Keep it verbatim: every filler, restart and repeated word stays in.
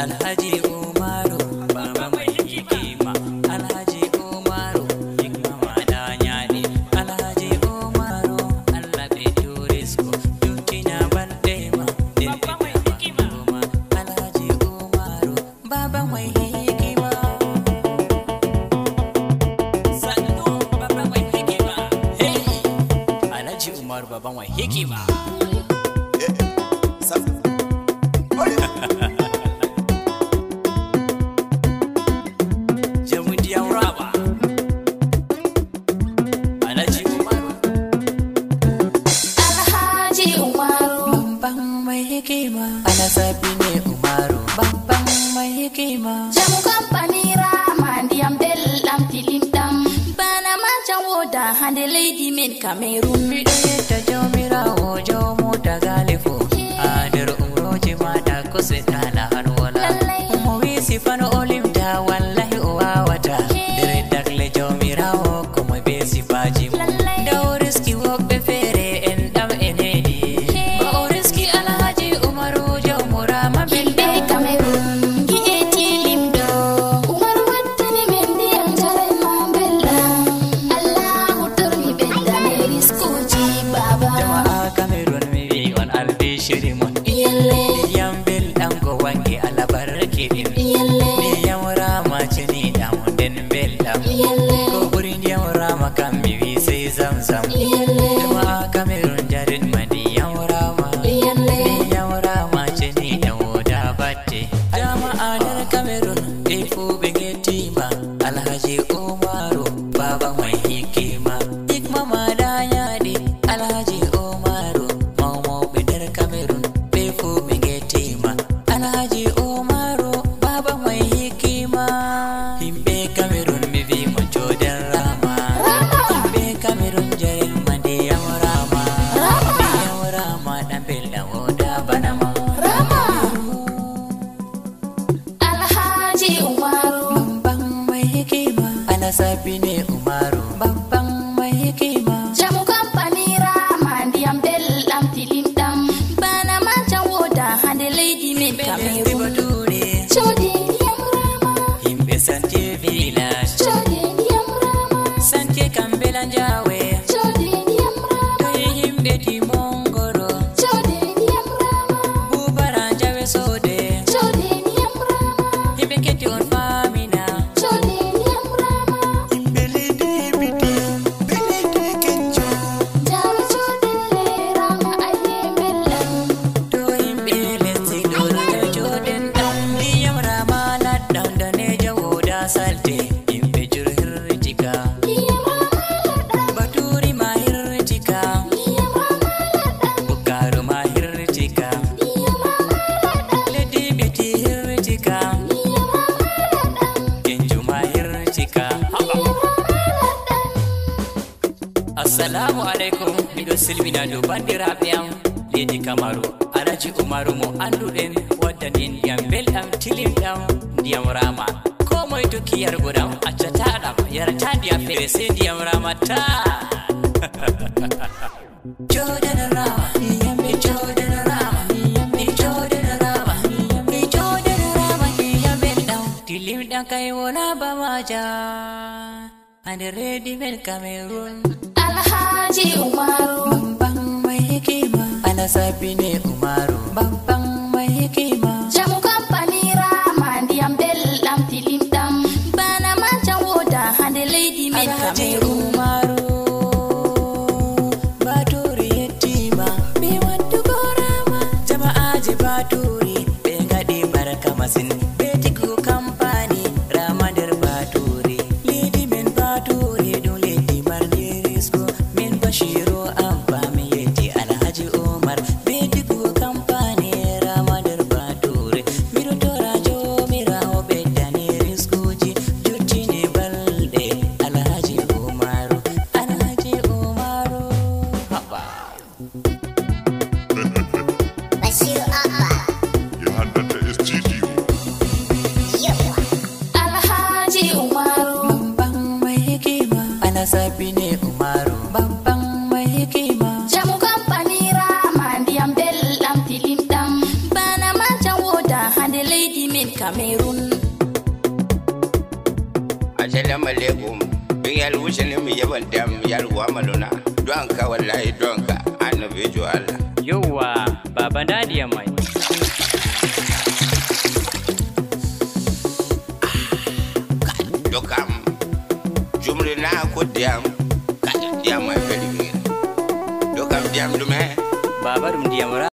Alhaji Umaru baba mai hikima, Alhaji Umaru hikma madanya ne, Alhaji Umaru Allah be turisco dutina bandema din baba mai hikima, Alhaji Umaru baba mai hikima. Sannu baba mai hikima, hey Alhaji Umaru baba mai hikima. Alasabi ne Umaru babban mai hikima. Jamu kamfani rama ndiyam belɗam tilimɗam bana mancan woda hande leydi men Cameroon. Miɗo yetta jawmirawo jawmo tagalifo ha nder umroje maɗa ko seɗɗana han wala. Mo wisi fano o limta wallahi o wawata nder dagle jawmirawo komo be sifaji mum. Dow riski woɓɓe feere en ɗam en heedi ba o riski Alhaji Umaru jawmorama Yimɓe Cameroon gi'e tilimɗo Umaru wattani men ndiyam jarema belɗam. Allahu tormi beddame riskuji baba. Jama'a Cameroon mi wi on albishiri mon. Yalle Ndiyam belɗam ko wangi Allah barkiɗin. yalle Ndiyam rama ceniɗam nden belɗam. yalle Ko ɓuri ndiyam rama kam mi wi sey zamzam. yalle Jama'a Cameroon jarin ma ndiyam rama. yalle Ndiyam rama ceniɗam woda batte. Jama'a nder Cameroon ɓe fuu ɓe gettima Alhaji Umaru baba mai hikima. Hikma maɗa yaɗi Alhaji Umaru mawmawɓe nder Cameroon ɓe fuu ɓe gettima Alhaji Umaru baba mai hikima. Himɓe Cameroon mi wi mo joden rama. Himɓe Cameroon jarin ma ndiyam rama. Ndiyam rama ɗam belɗam woda bana ma. Alhaji Umaru Babban mai hikima Alasabi ne Umaru babban mai hikima. jamu kamfani rama ndiyam belɗam tilimɗam bana mancan woda hande leydi men Cameroon. Bature Jode ndiyam rama himɓe Santé village, jode ndiyam rama Santé Kambela Njawe, jode ndiyam rama toye himɓe Timongoro, jode ndiyam rama Bubara Njawe Sode, jode ndiyam rama himɓe Ketti on famina, jode ndiyam rama himɓe Leydi Biti, ɓe Leydi Kenco, jawe jodelle rama aye belɗam. to himɓe lesdi Lora Njawe joden ɗam. Ndiyam rama laɗɗam danejo woda salte, himɓe Jur hirtika, Ndiyam rama laɗɗam Baturi ma hirtika, ndiyam rama laɗɗam Bukaru ma hirtika, ndiyam rama laɗɗam Leydi Biti hirtika, ndiyam rama laɗɗam Kenju ma hirtika. ndiyam rama laɗɗam. Assalamu alaikum, miɗo silmina dow bandiraɓe am leydi Kamaru. Alhaji Umaru mo anduɗen waddani en ndiyam belɗam tilimɗam ndiyam rama. Ko moye tokki yargo ɗam accataɗam yarata ndiyam feere sey ndiyam rama ta. Joden rama, mi joden rama, mi joden rama, mi joden rama ndiyam belɗam tilimɗam kay wona bamaja ande redi men Cameroon. Alhaji Umaru Babban mai hikima Alasabi ne Umaru babban mai hikima. jamu kamfani rama ndiyam belɗam tilimɗam bana mancan woda hande leydi men Alhaji Cameroon. Umaru Baturi yettima ɓe waddugo rama. Jama'aji Baturi ɓe ngaɗi barka masin ɓe tiggo kampani rama nder Baturi. Leydi men Baturi ɗum leydi marndi risku. Min Bashiru Abba mi yetti Alhaji Umar ɓe tiggo kampani rama nder Baturi. Miɗo tora jomirawo ɓeddani riskuji jottini balɗe Alhaji Umaru. Alhaji Umaru haɓa Bashir Abba, Ya haddata studio. Alhaji Umaru babban mai hikima Alasabi ne Umaru babban mai hikima. jamu kamfani rama ndiyam belɗam tilimɗam bana mancan woda hande leydi men Cameroon. Assalamu alaikum. Bin yal wushini mi yaban dam yal wa maluna. Don ka wallahi don ka annabi jo Allah. Yawwa baba Nadia mai. Dokam jumri na ko diam ka diam mai feli. Dokam diam dume. Baba dum diam